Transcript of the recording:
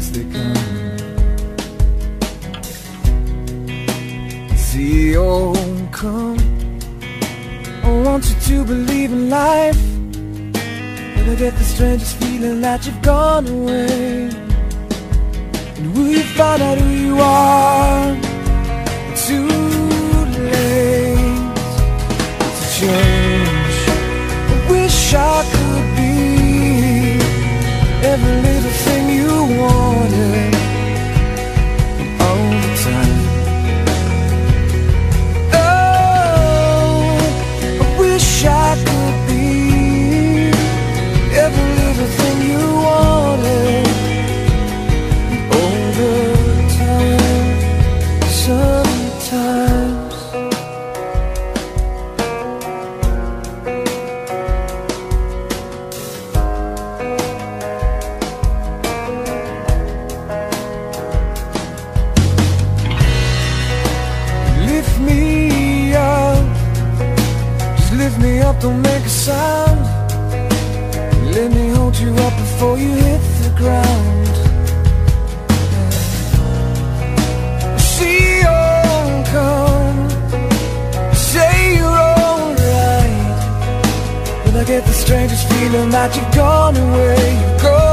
as they come. See, oh, come, I want you to believe in life, but I get the strangest feeling that you've gone away. And will you find out who you are? Too late to change. I wish I could be every little thing you wanted all the time. Oh, I wish I could be every little thing you wanted all the time. Sometimes lift me up, just lift me up, don't make a sound. Let me hold you up before you hit the ground. See, oh, come, say you're alright, but I get the strangest feeling that you've gone away. You've gone